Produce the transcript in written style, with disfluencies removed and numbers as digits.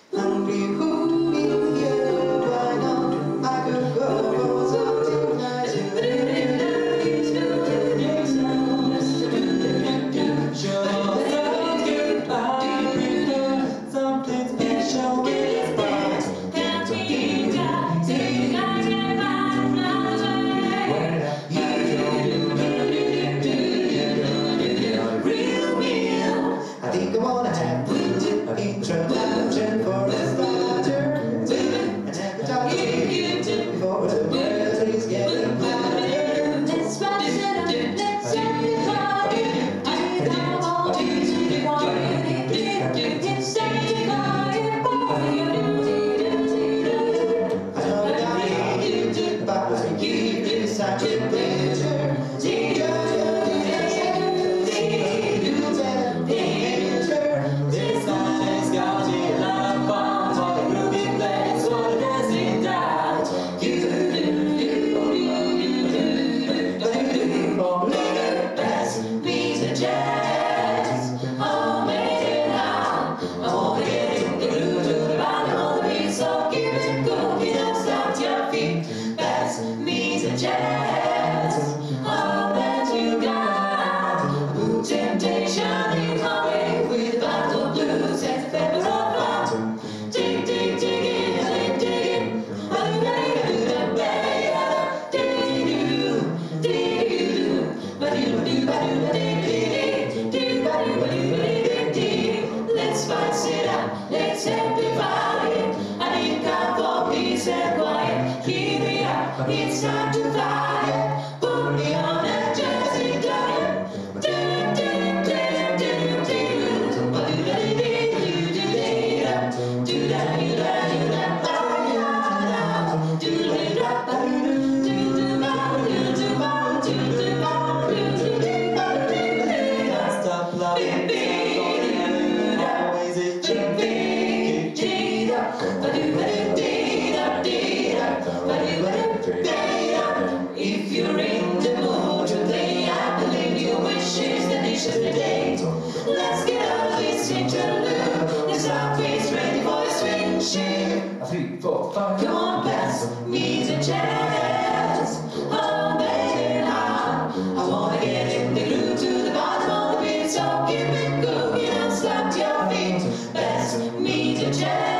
Hungry, hungry, yeah, why not? I could go for something nice. Sure, sounds good. I prefer something special with spice. I think I wanna have introduction for a starter. And every time before the weather is getting hotter. Let's rise it up, let's set it fire. I don't want to be quiet. It's set it fire for you. I know that I need to, but I keep it such a pleasure. Jazz, all that you got. Temptation in my way with the battle blues and the feathers of fun. Dig, dig, dig it, dig, dig it. Let's spice it up, let's amplify it. I need time for peace and quiet. Here we are, it's time to fly it. Put me on a Jersey diet. Stop loving, always a If you're in the mood to play, I believe your wishes the dishes today. Let's get out of this interlude. This outfit's ready for a swing shift. 3, 4, 5. Come on, pass me the jazz. Oh, baby, now I wanna get in the groove to the bottom of the beat. So keep it cooking and slap your feet. Pass me the jazz.